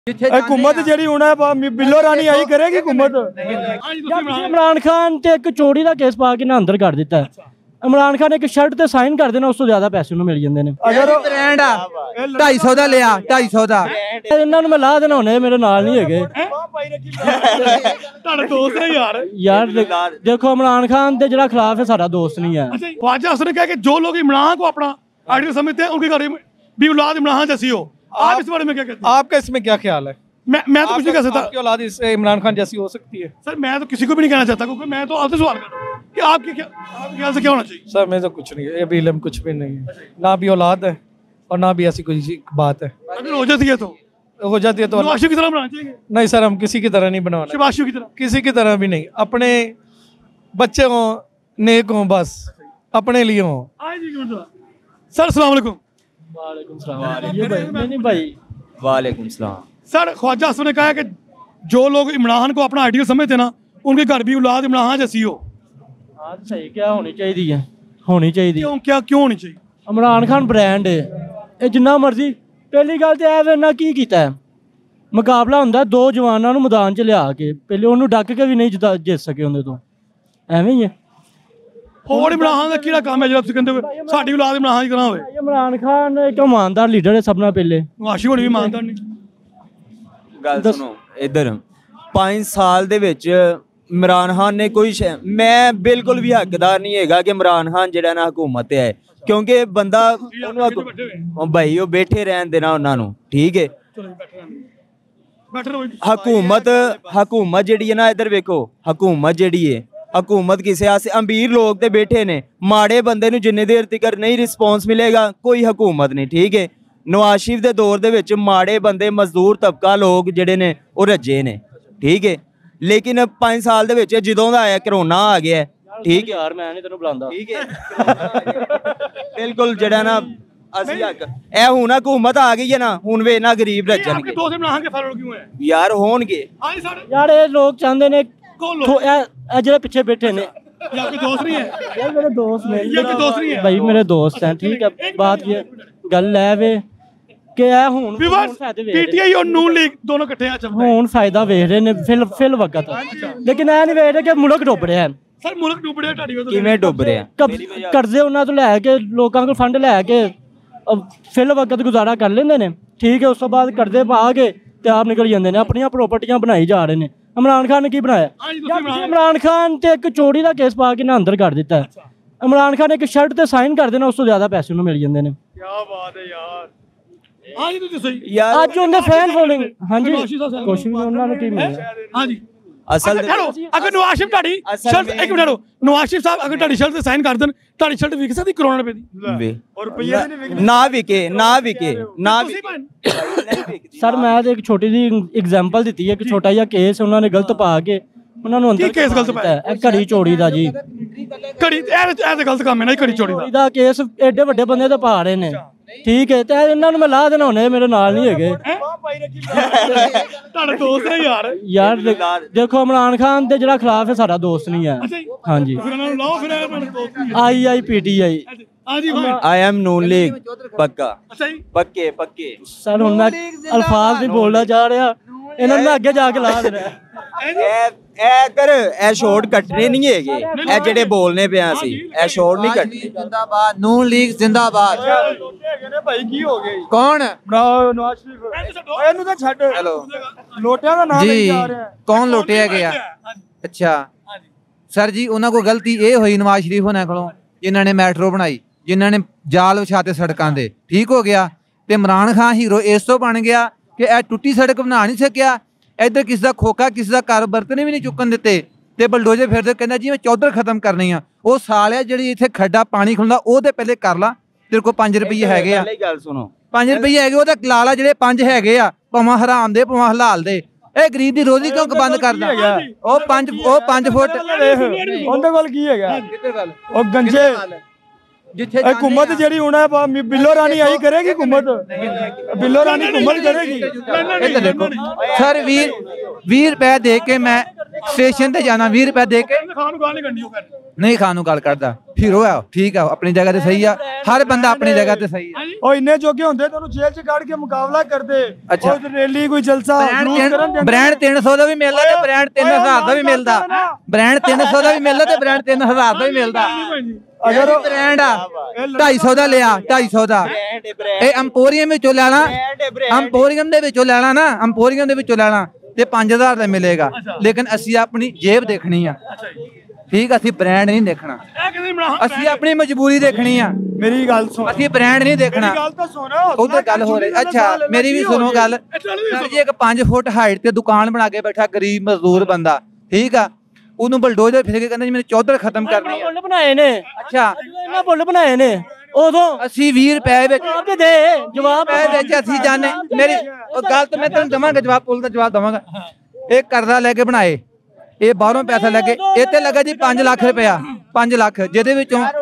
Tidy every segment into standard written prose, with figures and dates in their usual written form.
हुकूमत जी हूं बिलो रानी आई करेगी हुकूमत। इमरान खान ते एक चोरी का केस पा के ना अंदर कर दिता है। इमरान खान एक शर्ट ते साइन कर देना, उस तो ज्यादा पैसे उन्हें मिल जाते हैं। अगर ब्रांड आ 250 दा लिया 250 दा इन्हां नूं मैं ला देना होने मेरे नाल नहीं है दोस्त है यार। देखो इमरान खान के जरा खिलाफ है, सारा दोस्त नहीं है। ख्वाजा उसने कहा कि जो लोग इमरान को अपना आइडियल समझते हैं उनके घर भी औलाद इमरान जैसी हो। आप इस बारे में क्या कहते हैं? आपका इसमें क्या ख्याल है? मैं तो कुछ नहीं कह सकता। आपकी औलाद इससे इमरान खान जैसी हो सकती है? सर मैं तो किसी को भी नहीं कहना चाहता, क्योंकि मैं तो आपसे सवाल कर रहा हूँ कि आपके ख्याल से क्या होना चाहिए। सर मैं तो कुछ नहीं है, अभी इल्म कुछ भी नहीं है, ना भी औलाद है और ना भी ऐसी कोई बात है। अगर हो जाती है तो नवाज की तरह बनाना चाहिए। नहीं सर, हम किसी की तरह नहीं बनाना, शहबाज की तरह किसी की तरह भी नहीं। अपने बच्चे हों, नेक हों, बस अपने लिए हों। सर अस्सलाम वालेकुम। वालेकुम सलाम। सर ख्वाजा असद ने कहा है कि जो लोग इमरान को अपना आइडियल समझते ना उनके घर भी औलाद इमरान जैसी हो। हाँ सही, क्या होनी चाहिए, होनी चाहिए। क्यों होनी चाहिए? इमरान खान ब्रांड है, ये जिन्ना मर्जी। पहली गल तो है ना की कीता है, मुकाबला होंदा दो जवानों मैदान च लिया के, पहले उन्होंने डक के भी नहीं जित सके उन्हें तो एवं ही है। और इमरान का किहड़ा काम है जो तुसीं कहंदे हो साडी औलाद इमरान की तरह होवे? इमरान खान एक ईमानदार लीडर है, सबना पहले। नवाज होनी भी ईमानदार नहीं। गल सुनो इधर 5 साल दे विच इमरान खान ने कोई मैं बिल्कुल भी हकदार नहीं है कि इमरान खान जिहड़ा ना हुकूमत है, क्योंकि बंदा भाई वो बैठे रहन देना उन्होंने, ठीक है। हुकूमत जिहड़ी है ना, इधर वेखो हुकूमत जिहड़ी है, हुकूमत किसी आसे अमीर लोग ते बैठे ने, माड़े बंदे नूं जिन्नी देर तक नहीं रिस्पॉन्स मिलेगा कोई हुकूमत नहीं, ठीक है। नवाज शरीफ दे दौर दे विच माड़े बंदे मजदूर तबका लोग जिहड़े ने वो रज्जे ने, ठीक है। लेकिन 5 साल दे विच जदों दा आया कोरोना आ गया, ठीक है यार, मैं नहीं तेनू बुलांदा, ठीक है। बिल्कुल जिहड़ा ना असली हक ए हुण हुकूमत आ गई है ना, हुण वे ना गरीब रज्जणगे। दोस्त इमरान के फॉलोअर क्यों है यार? होणगे यार, ये लोग चाहते ने जो पीछे बैठे ने। आपके दोस्त नहीं है? यार मेरे दोस्त ने, ये आपके दोस्त नहीं है भाई, मेरे दोस्त हैं, ठीक है। बात ये गल है वे कि हुण पीटीआई और नून लीग दोनों इकट्ठे आ चल हुण फायदा वेख रहे ने फिल वक्त, लेकिन ऐ नहीं वेख रहे कि मुल्क डुब रहा है। सर मुल्क डुब रहा है किवें डुब रहा है? कर्जे उन्हां तो लैके लोकां कोल फंड लैके फिल वक्त गुजारा कर लेंदे ने, ठीक है। उस तो बाद कर्जे पा के ते आप निकल जांदे ने, अपनी प्रॉपर्टियां बनाई जा रहे हैं। इमरान खान ने की बनाया? इमरान खान ते एक चोरी का केस पा के ना अंदर कर दिता है। इमरान खान एक शर्ट ते साइन कर देना, उस तो ज्यादा पैसे उन्हें मिल जाते हैं। क्या बात है यार। हाँ जी, तो सही यार आज उनके फैन फॉलोइंग। हाँ जी, कुछ भी उन्होंने की मिला। हाँ जी, असल अगर नवाज शरीफ ढाड़ी शर्ट एक मिनट नवाज शरीफ साहब अगर ढाड़ी शर्ट साइन कर देन, ढाड़ी शर्ट विक सकदी करोड़ रुपए दी और रुपया ना विके सर मैं एक छोटी सी एग्जांपल दी है कि छोटा जिहा केस उन्होंने गलत पा के उन्होंने अंदर केस गलत पाया घड़ी चोरी दा जी। घड़ी ऐसे गलत काम है ना, घड़ी चोरी दा केस एडे वड्डे बंदे ते पा रहे ने, ठीक है। ते इन्हां नूं मैं ला देना होने मेरे नाल नहीं है। दोस्त है यार। यार देखो इमरान खान के जरा खिलाफ है, सारा दोस्त नहीं है। हाँ जी, PTI आई एम नून लीग पक्का पक्के। सर हुण मैं अल्फाज नहीं बोलना चाह रहा, इन्होंने मैं अगे जाके ला देना। शॉर्ट कटने नहीं है, जेडे बोलने पे ए शॉर्ट नहीं कटने। जिंदाबाद नून लीग जिंदाबाद। भाई की हो गई? कौन? नवाज शरीफ। ਇਹਨੂੰ ਤਾਂ ਛੱਡ। हेलो ਲੋਟਿਆਂ ਦਾ ਨਾਮ ਲਈ ਜਾ ਰਿਹਾ। ਕੌਣ ਲੋਟਿਆ ਗਿਆ? ਅੱਛਾ ਸਰ ਜੀ, ਉਹਨਾਂ ਕੋਲ ਗਲਤੀ ਇਹ ਹੋਈ ਨਵਾਜ਼ ਸ਼ਰੀਫ ਹੋਣਾ ਕੋਲੋਂ, ਜਿਨ੍ਹਾਂ ਨੇ ਮੈਟਰੋ ਬਣਾਈ, ਜਿਨ੍ਹਾਂ ਨੇ ਜਾਲ ਵਿਛਾਤੇ ਸੜਕਾਂ ਦੇ, ਠੀਕ ਹੋ ਗਿਆ। ਤੇ ਇਮਰਾਨ ਖਾਨ ਹੀਰੋ ਇਸ ਤੋਂ ਬਣ ਗਿਆ ਕਿ ਇਹ ਟੁੱਟੀ ਸੜਕ ਬਣਾ ਨਹੀਂ ਸਕਿਆ, ਇੱਧਰ ਕਿਸੇ ਦਾ ਖੋਖਾ ਕਿਸੇ ਦਾ ਘਰ ਬਰਤਨ ਵੀ ਨਹੀਂ ਚੁੱਕਣ ਦਿੱਤੇ, ਤੇ ਬਲਡੋਜ਼ਰ ਫਿਰਦੇ ਕਹਿੰਦਾ ਜੀ ਮੈਂ ਚੌਧਰ ਖਤਮ ਕਰਨੀ ਆ। ਉਹ ਸਾਲਿਆ ਜਿਹੜੀ ਇੱਥੇ ਖੱਡਾ ਪਾਣੀ ਖੁੱਲਦਾ ਉਹਦੇ ਪਹਿਲੇ ਕਰ ਲਾ, ਤੇਰੇ ਕੋਲ 5 ਰੁਪਏ ਹੈਗੇ ਆ। ਗੱਲ ਸੁਣੋ, 5 ਰੁਪਏ ਹੈਗੇ ਉਹ ਤਾਂ ਲਾ ਲਾ, ਜਿਹੜੇ 5 ਹੈਗੇ ਆ ਭਾਵੇਂ ਹਰਾਮ ਦੇ ਭਾਵੇਂ ਹਲਾਲ ਦੇ। ਇਹ ਗਰੀਬ ਦੀ ਰੋਜ਼ੀ ਕਿਉਂ ਬੰਦ ਕਰਦਾ? ਉਹ 5 ਫੁੱਟ ਉਹਦੇ ਕੋਲ ਕੀ ਹੈਗਾ? ਉਹ ਗੰਜੇ जिथे हुकूमत जी हूं बिलो रानी आई करेगी हुकूमत, बिलो रानी हुकूमत करेगी। देखो सर 20 रुपए दे के मैं स्टेशन ते जाना, 20 रुपए दे के नहीं खानू गाल करदा, ਹੀਰੋ ਆ, ਠੀਕ ਆ, ਆਪਣੀ ਜਗ੍ਹਾ ਤੇ ਸਹੀ ਆ, ਹਰ ਬੰਦਾ ਆਪਣੀ ਜਗ੍ਹਾ ਤੇ ਸਹੀ ਆ। ਉਹ ਇੰਨੇ ਜੋਗੇ ਹੁੰਦੇ ਤੇ ਉਹਨੂੰ ਜੇਲ੍ਹ 'ਚ ਕੱਢ ਕੇ ਮੁਕਾਬਲਾ ਕਰਦੇ। ਅੱਛਾ। ਉਹ ਰੈਲੀ ਕੋਈ ਜਲਸਾ ਬ੍ਰਾਂਡ 300 ਦਾ ਵੀ ਮਿਲਦਾ ਤੇ ਬ੍ਰਾਂਡ 3000 ਦਾ ਵੀ ਮਿਲਦਾ, ਬ੍ਰਾਂਡ 300 ਦਾ ਵੀ ਮਿਲਦਾ ਤੇ ਬ੍ਰਾਂਡ 3000 ਦਾ ਵੀ ਮਿਲਦਾ। ਅਗਰ ਬ੍ਰਾਂਡ ਆ 250 ਦਾ ਲਿਆ, 250 ਦਾ ਇਹ ਐਮਪੋਰੀਅਮ ਵਿੱਚੋਂ ਲੈਣਾ, ਐਮਪੋਰੀਅਮ ਦੇ ਵਿੱਚੋਂ ਲੈਣਾ ਨਾ, ਐਮਪੋਰੀਅਮ ਦੇ ਵਿੱਚੋਂ ਲੈਣਾ ਤੇ 5000 ਦਾ ਮਿਲੇਗਾ। ਲੇਕਿਨ ਅਸੀਂ ਆਪਣੀ ਜੇਬ ਦੇਖਣੀ ਆ, ਠੀਕ, ਅਸੀਂ ਬ੍ਰਾਂਡ ਨਹੀਂ ਦੇਖਣਾ, ਅਸੀਂ ਆਪਣੀ ਮਜਬੂਰੀ ਦੇਖਣੀ ਆ। ਮੇਰੀ ਗੱਲ ਸੁਣ, ਅਸੀਂ ਬ੍ਰਾਂਡ ਨਹੀਂ ਦੇਖਣਾ। ਗੱਲ ਤਾਂ ਸੁਣ, ਉਧਰ ਗੱਲ ਹੋ ਰਹੀ। ਅੱਛਾ ਮੇਰੀ ਵੀ ਸੁਣੋ ਗੱਲ। ਸਰ ਜੀ ਇੱਕ 5 ਫੁੱਟ ਹਾਈਟ ਤੇ ਦੁਕਾਨ ਬਣਾ ਕੇ ਬੈਠਾ ਗਰੀਬ ਮਜ਼ਦੂਰ ਬੰਦਾ, ਠੀਕ ਆ, ਉਹਨੂੰ ਬਲਡੋਜ਼ਰ ਫਿਰ ਕੇ ਕਹਿੰਦਾ ਜੀ ਮੈਨੂੰ ਚੌਧਰ ਖਤਮ ਕਰਨੀ ਆ। ਪੁੱਲ ਬਣਾਏ ਨੇ। ਅੱਛਾ ਇਹਨਾਂ ਪੁੱਲ ਬਣਾਏ ਨੇ ਉਦੋਂ ਅਸੀਂ 20 ਰੁਪਏ ਵਿੱਚ ਜਵਾਬ ਵਿੱਚ ਅਸੀਂ ਜਾਣੇ। ਮੇਰੀ ਉਹ ਗੱਲ ਤਾਂ ਮੈਂ ਤੈਨੂੰ ਦਵਾਂਗਾ ਜਵਾਬ, ਪੁੱਲ ਦਾ ਜਵਾਬ ਦਵਾਂਗਾ। ਇਹ ਕਰਜ਼ਾ ਲੈ ਕੇ ਬਣਾਏ, ਇਹ ਬਾਹਰੋਂ ਪੈਸਾ ਲੈ ਕੇ, ਇਹ ਤੇ ਲੱਗਾ ਜੀ 5 ਲੱਖ ਰੁਪਇਆ, 5 ਲੱਖ, ਜਿਹਦੇ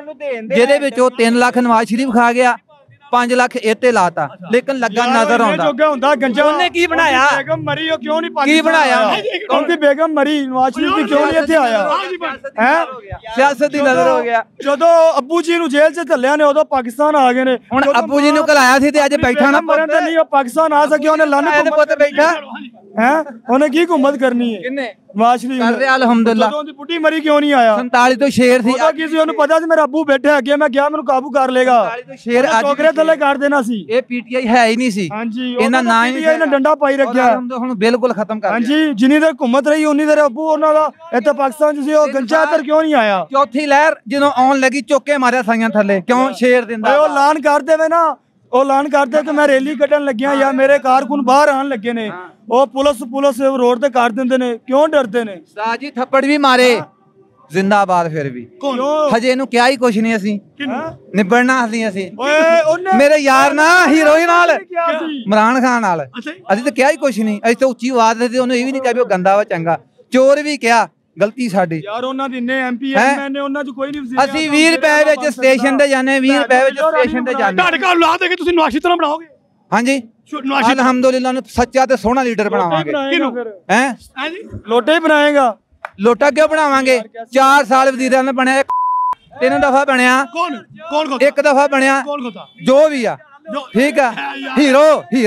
ਵਿੱਚੋਂ 3 ਲੱਖ ਨਵਾਜ਼ ਸ਼ਰੀਫ ਖਾ ਗਿਆ, 5 ਲੱਖ ਇਹ ਤੇ ਲਾਤਾ। ਲੇਕਿਨ ਲੱਗਾ ਨਜ਼ਰ ਆਉਂਦਾ ਜੋਗਾ ਹੁੰਦਾ ਗੰਜਾ। ਉਹਨੇ ਕੀ ਬਣਾਇਆ? ਬੇਗਮ ਮਰੀ, ਉਹ ਕਿਉਂ ਨਹੀਂ ਕੀ ਬਣਾਇਆ? ਉਹਦੀ ਬੇਗਮ ਮਰੀ, ਨਵਾਜ਼ ਸ਼ਰੀਫ ਦੀ ਕਿਉਂ ਨਹੀਂ ਇੱਥੇ ਆਇਆ? ਹੈ ਸਿਆਸਤ ਦੀ ਨਜ਼ਰ ਹੋ ਗਿਆ। ਜਦੋਂ ਅੱਬੂ ਜੀ ਨੂੰ ਜੇਲ੍ਹ 'ਚ ਧੱਲਿਆ ਨੇ ਉਦੋਂ ਪਾਕਿਸਤਾਨ ਆ ਗਏ ਨੇ। ਹੁਣ ਅੱਬੂ ਜੀ ਨੂੰ ਘਲਾਇਆ ਸੀ ਤੇ ਅੱਜ ਬੈਠਾ ਨਾ ਮਰਨ ਤੇ ਨਹੀਂ, ਉਹ ਪਾਕਿਸਤਾਨ ਆ ਸਕਿਆ, ਉਹਨੇ ਲੰਨ ਪੁੱਤ ਬੈਠਾ ਹੈ, ਉਹਨੇ ਕੀ ਘੁੰਮਤ ਕਰਨੀ ਹੈ? ਕਿੰਨੇ ਨਵਾਜ਼ ਸ਼ਰੀਫ ਕਰ ਰਿਹਾ ਅਲਹਮਦੁਲਿਲਾ। ਜਦੋਂ ਉਹਦੀ ਬੁੱਢੀ ਮਰੀ ਕਿਉਂ ਨਹੀਂ ਆਇਆ? 47 ਤੋਂ ਸ਼ੇਰ ਸੀ, ਉਹਦਾ ਕੀ ਸੀ? ਉਹਨੂੰ ਪਤਾ ਸੀ ਮੇਰਾ ਅੱਬੂ ਬੈਠਾ ਅੱਗੇ, ਮੈਂ ਗਿਆ ਮੈਨੂੰ ਕਾਬੂ ਕਰ ਲੇਗਾ। 47 ਤੋਂ ਸ਼ੇਰ ਅੱਜ ਟੋਕਰੇ ਥੱਲੇ ਕਰ ਦੇਣਾ ਸੀ। ਇਹ ਪੀਟੀਆਈ ਹੈ ਹੀ ਨਹੀਂ ਸੀ। ਹਾਂਜੀ, ਇਹਨਾਂ ਨਾ ਹੀ ਇਹਨਾਂ ਡੰਡਾ ਪਾਈ ਰੱਖਿਆ। ਹੁਣ ਬਿਲਕੁਲ ਖਤਮ ਕਰ। ਹਾਂਜੀ, ਜਿੰਨੀ ਦੇਰ ਘੁੰਮਤ ਰਹੀ ਉਨੀ ਦੇਰ ਅੱਬੂ ਉਹਨਾਂ ਦਾ ਇੱਥੇ ਪਾਕਿਸਤਾਨ 'ਚ ਸੀ। ਉਹ ਗੰਜਾ ਇੱਧਰ ਕਿਉਂ ਨਹੀਂ ਆਇਆ? ਚੌਥੀ ਲਹਿਰ ਜਦੋਂ ਆਉਣ ਲੱਗੀ ਚੁੱਕੇ ਮਾਰਿਆ ਸਾਈਆਂ ਥੱਲੇ, ਕਿਉਂ? ਸ਼ੇਰ ਦਿੰਦਾ। ਉਹ ਐਲਾਨ ਕਰ ਦੇਵੇ ਨਾ, ਉਹ ਐਲਾਨ ਕਰਦੇ ਕਿ ਮੈਂ ਰੈਲੀ ਕੱਢਣ ਲੱਗਿਆ ਜਾਂ ਮੇਰੇ ਕਾਰਕੁਨ ਬਾਹਰ ਆਣ ਲੱਗੇ ਨੇ, ਉਹ ਪੁਲਿਸ ਰੋਡ ਤੇ ਕਰ ਦਿੰਦੇ ਨੇ। ਕਿਉਂ ਡਰਦੇ ਨੇ? ਸਾਜੀ ਥੱਪੜ ਵੀ ਮਾਰੇ, ਜ਼ਿੰਦਾਬਾਦ ਫਿਰ ਵੀ। ਹਜੇ ਇਹਨੂੰ ਕਿਹਾ ਹੀ ਕੁਛ ਨਹੀਂ, ਅਸੀਂ ਨਿਬੜਨਾ ਅਸੀਂ ਓਏ ਉਹਨੇ ਮੇਰੇ ਯਾਰ ਨਾ ਹੀਰੋਇਨ ਨਾਲ, ਇਮਰਾਨ ਖਾਨ ਨਾਲ ਅਸੀਂ ਤਾਂ ਕਿਹਾ ਹੀ ਕੁਛ ਨਹੀਂ। ਅਸੀਂ ਤਾਂ ਉੱਚੀ ਆਵਾਜ਼ ਤੇ ਉਹਨੂੰ ਇਹ ਵੀ ਨਹੀਂ ਕਿਹਾ ਵੀ ਉਹ ਗੰਦਾ ਵਾ ਚੰਗਾ, ਚੋਰ ਵੀ ਕਿਹਾ, ਗਲਤੀ ਸਾਡੀ ਯਾਰ। ਉਹਨਾਂ ਦੇ ਇੰਨੇ ਐਮਪੀ ਐਮਐਲਏ, ਉਹਨਾਂ 'ਚ ਕੋਈ ਨਹੀਂ। ਅਸੀਂ 20 ਰੁਪਏ ਵਿੱਚ ਸਟੇਸ਼ਨ ਤੇ ਜਾਂਦੇ, 20 ਰੁਪਏ ਵਿੱਚ ਸਟੇਸ਼ਨ ਤੇ ਜਾਂਦੇ। ਤੁਹਾਡੇ ਘਰ ਲਾ ਦੇ ਕੇ ਤੁਸੀਂ ਨਵਾਜ਼ ਤਰ੍ਹਾਂ ਬਣਾਓਗੇ? ਹਾਂਜੀ, ਅਲਹਮਦੁਲਿਲਾ ਨੂੰ ਸੱਚਾ ਤੇ ਸੋਹਣਾ ਲੀਡਰ ਬਣਾਵਾਂਗੇ। ਹੈ ਲੋਟੇ ਹੀ ਬਣਾਏਗਾ। ਲੋਟਾ ਕਿਉਂ ਬਣਾਵਾਂਗੇ? 4 ਸਾਲ ਵਜ਼ੀਰਾਂ ਨੇ ਬਣਿਆ, 3 ਦਫਾ ਬਣਿਆ, ਕੌਣ 1 ਦਫਾ ਬਣਿਆ, ਜੋ ਵੀ ਆ, ਠੀਕ ਆ, ਹੀਰੋ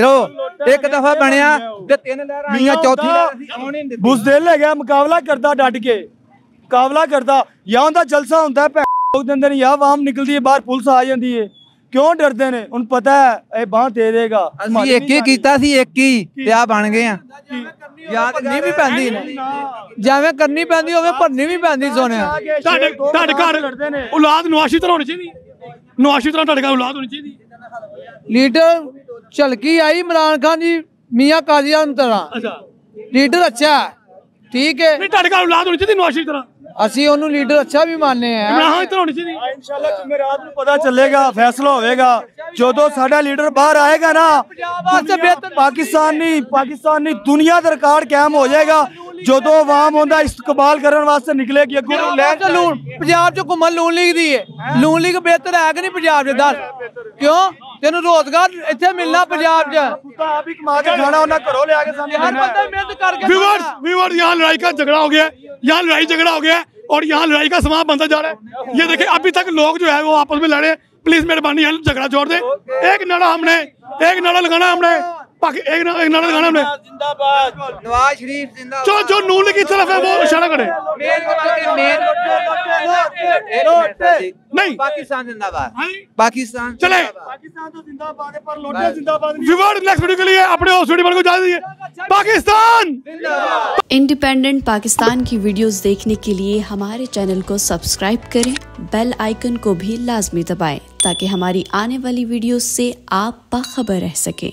1 ਦਫਾ ਬਣਿਆ ਤੇ 3 ਲਹਿਰਾਂ ਆਈਆਂ, ਚੌਥੀ ਲਹਿਰ ਅਸੀਂ ਆਉਣ ਹੀ ਨਹੀਂ ਦਿੱਤੀ। ਬੁਜ਼ਦਿਲ ਹੈਗਾ, ਮੁਕਾਬਲਾ ਕਰਦਾ ਡਟ ਕੇ, ਮੁਕਾਬਲਾ ਕਰਦਾ। ਜਾਂ ਉਹਦਾ ਜਲਸਾ ਹੁੰਦਾ ਲੋਕ ਦਿੰਦੇ ਨੇ, ਜਾਂ ਆਵਾਮ ਨਿਕਲਦੀ ਹੈ ਬਾਹਰ, ਪੁਲਿਸ ਆ ਜਾਂਦੀ ਹੈ। ਕਿਉਂ ਡਰਦੇ ਨੇ? ਉਹਨੂੰ ਪਤਾ ਹੈ ਇਹ ਬਾਂਹ ਦੇ ਦੇਗਾ। ਅਸੀਂ ਇੱਕ ਹੀ ਕੀਤਾ ਸੀ, ਇੱਕ ਹੀ ਤੇ ਆ ਬਣ ਗਏ ਆ। ਯਾਦ ਕਰਨੀ ਵੀ ਪੈਂਦੀ ਨੇ, ਜਿਵੇਂ ਕਰਨੀ ਪੈਂਦੀ ਹੋਵੇ ਭਰਨੀ ਵੀ ਪੈਂਦੀ। ਸੋਨਿਆ ਤੁਹਾਡੇ ਘਰ ਲੜਦੇ ਨੇ, ਔਲਾਦ ਨਵਾਜ਼ ਤਰ੍ਹਾਂ ਹੋਣੀ ਚਾਹੀਦੀ, ਨਵਾਜ਼ ਤਰ੍ਹਾਂ ਤੁਹਾਡੇ ਘਰ ਔਲਾਦ ਹੋਣੀ ਚਾਹੀਦੀ। ਲੀਡਰ ਝਲਕੀ ਆਈ ਇਮਰਾਨ ਖਾਨ ਜੀ, ਮੀਆਂ ਕਾਜ਼ੀਆਂ ਤਰ੍ਹਾਂ ਲੀਡਰ ਅੱਛਾ, ਠੀਕ ਹੈ। ਨਹੀਂ, ਤੁਹਾਡੇ ਘਰ ਔਲਾਦ ਹੋਣੀ ਚਾਹੀਦੀ ਨਵਾਜ਼ ਤਰ੍ਹਾਂ। ਅਸੀਂ ਉਹਨੂੰ ਲੀਡਰ ਅੱਛਾ ਵੀ ਮੰਨਦੇ ਆ। ਇਮਰਾਨ ਤਰ੍ਹਾਂ ਹੋਣੀ ਚਾਹੀਦੀ। ਇਨਸ਼ਾਅੱਲਾ ਜੁਮੇਰਾਤ ਨੂੰ ਪਤਾ ਚੱਲੇਗਾ, ਫੈਸਲਾ ਹੋਵੇਗਾ ਜਦੋਂ ਸਾਡਾ ਲੀਡਰ ਬਾਹਰ ਆਏਗਾ ਨਾ। ਪਾਕਿਸਤਾਨ ਨਹੀਂ ਦੁਨੀਆ ਦਾ ਰਿਕਾਰਡ ਕਾਇਮ ਹੋ ਜਾਏਗਾ ਜਦੋਂ ਆਵਾਮ ਉਹਦਾ ਇਸਤਕਬਾਲ ਕਰਨ ਵਾਸਤੇ ਨਿਕਲੇਗੀ। ਪੰਜਾਬ 'ਚ ਘੁੰਮਣ ਲੂਣ ਲੀਗ ਦੀ ਹੈ, ਲੂਣ ਲੀਗ ਬਿਹਤਰ ਹੈ ਕਿ ਨਹੀਂ ਪੰਜਾਬ 'ਚ? ਦੱਸ ਕਿਉਂ? ਤੈਨੂੰ ਰੋਜ਼ਗਾਰ ਇੱਥੇ ਮਿਲਣਾ ਪੰਜਾਬ 'ਚ। ਆਪ ਹੀ ਕਮਾ ਕੇ ਖਾਣਾ, ਉਹਨਾਂ ਘਰੋਂ ਲਿਆ ਕੇ ਸਾਨੂੰ हर बंदा मेहनत करके। व्यूअर्स यहाँ लड़ाई का झगड़ा हो गया, यहाँ लड़ाई झगड़ा हो गया और यहाँ लड़ाई का समाप्त बनता जा रहा है। ये देखिए अभी तक लोग जो है वो आपस में लड़े। प्लीज मेहरबानी यहाँ झगड़ा छोड़ दे। एक नारा लगाना हमने, एक नारा लगाना हमने, नवाज शरीफ जिंदाबाद। जो नून की तरफ है वो इशारा करे। नहीं, पाकिस्तान जिंदाबाद, पाकिस्तान चले, पाकिस्तान तो जिंदाबाद है पर लोटे जिंदाबाद नहीं। व्यूअर्स नेक्स्ट वीडियो के लिए अपने उस वीडियो को इजाजत दीजिए। पाकिस्तान इंडिपेंडेंट पाकिस्तान की वीडियोस देखने के लिए हमारे चैनल को सब्सक्राइब करें, बेल आइकन को भी लाजमी दबाएं ताकि हमारी आने वाली वीडियोस से आप बाखबर रह सकें।